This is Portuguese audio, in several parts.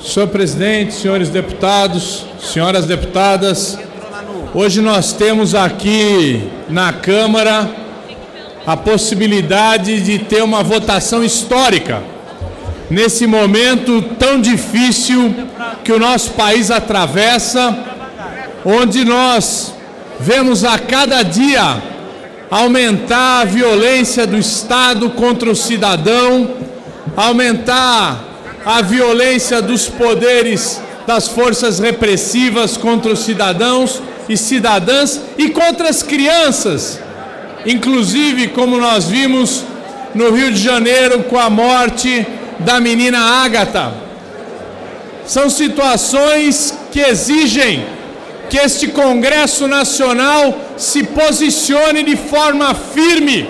Senhor presidente, senhores deputados, senhoras deputadas, hoje nós temos aqui na Câmara a possibilidade de ter uma votação histórica nesse momento tão difícil que o nosso país atravessa, onde nós vemos a cada dia aumentar a violência do Estado contra o cidadão, aumentar a violência dos poderes das forças repressivas contra os cidadãos e cidadãs e contra as crianças, inclusive como nós vimos no Rio de Janeiro com a morte da menina Ágata. São situações que exigem que este Congresso Nacional se posicione de forma firme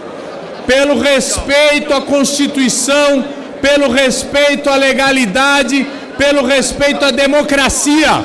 pelo respeito à Constituição, pelo respeito à legalidade, pelo respeito à democracia.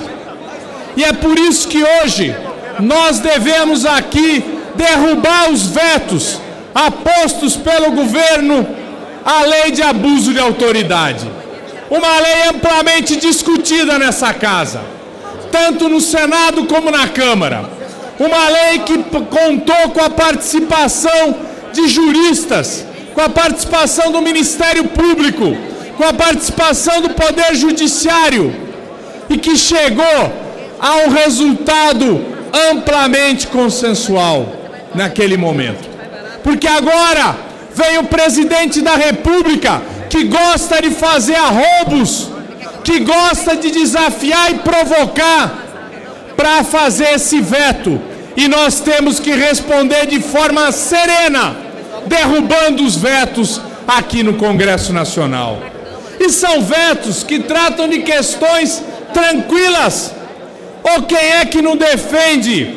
E é por isso que hoje nós devemos aqui derrubar os vetos apostos pelo governo à lei de abuso de autoridade. Uma lei amplamente discutida nessa casa, tanto no Senado como na Câmara. Uma lei que contou com a participação de juristas, com a participação do Ministério Público, com a participação do Poder Judiciário e que chegou a um resultado amplamente consensual naquele momento. Porque agora vem o presidente da República que gosta de fazer arroubos, que gosta de desafiar e provocar para fazer esse veto. E nós temos que responder de forma serena, derrubando os vetos aqui no Congresso Nacional. E são vetos que tratam de questões tranquilas. Ou quem é que não defende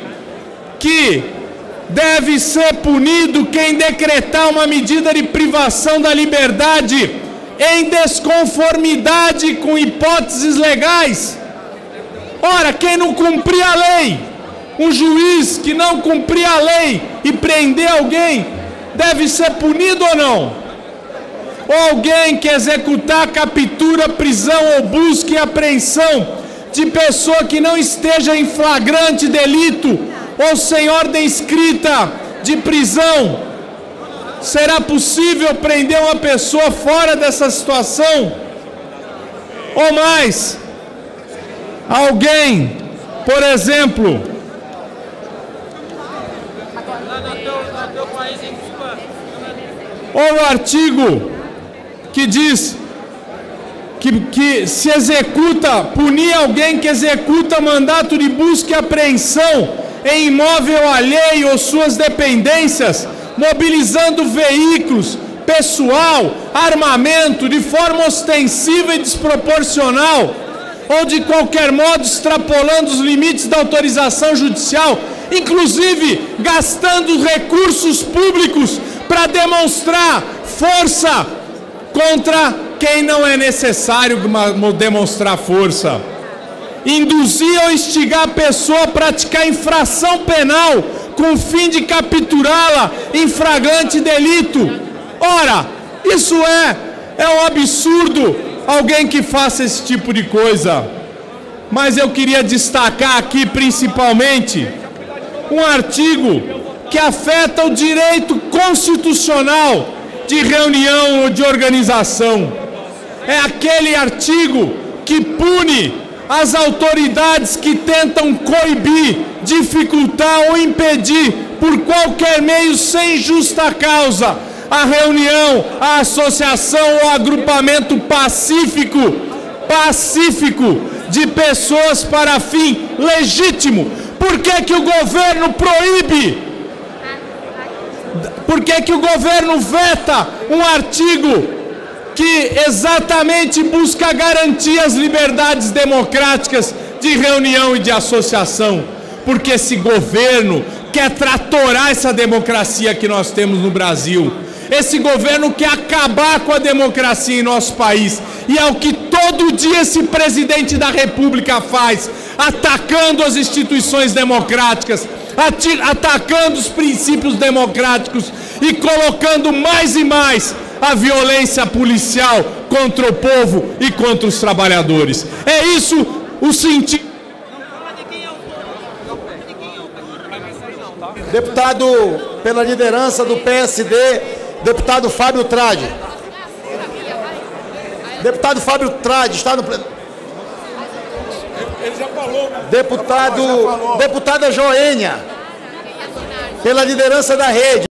que deve ser punido quem decretar uma medida de privação da liberdade em desconformidade com hipóteses legais? Ora, quem não cumprir a lei, um juiz que não cumprir a lei e prender alguém, deve ser punido ou não? Ou alguém que executar captura, prisão ou busca e apreensão de pessoa que não esteja em flagrante delito ou sem ordem escrita de prisão, será possível prender uma pessoa fora dessa situação? Ou mais, alguém, por exemplo, ou o artigo que diz que se executa, punir alguém que executa mandato de busca e apreensão em imóvel alheio ou suas dependências, mobilizando veículos, pessoal, armamento, de forma ostensiva e desproporcional, ou de qualquer modo extrapolando os limites da autorização judicial, inclusive gastando recursos públicos para demonstrar força contra quem não é necessário demonstrar força. Induzir ou instigar a pessoa a praticar infração penal com o fim de capturá-la em flagrante delito. Ora, isso é um absurdo alguém que faça esse tipo de coisa. Mas eu queria destacar aqui principalmente um artigo que afeta o direito constitucional de reunião ou de organização. É aquele artigo que pune as autoridades que tentam coibir, dificultar ou impedir por qualquer meio sem justa causa a reunião, a associação ou agrupamento pacífico de pessoas para fim legítimo. Por que que o governo proíbe? Por que que o governo veta um artigo que exatamente busca garantir as liberdades democráticas de reunião e de associação? Porque esse governo quer tratorar essa democracia que nós temos no Brasil. Esse governo quer acabar com a democracia em nosso país. E é o que todo dia esse presidente da República faz, atacando as instituições democráticas, atacando os princípios democráticos e colocando mais e mais a violência policial contra o povo e contra os trabalhadores. É isso o sentido. Deputado pela liderança do PSD, deputado Fábio Trade. Deputado Fábio Trade está no plenário. Ele já falou. Deputada Joênia, pela liderança da rede.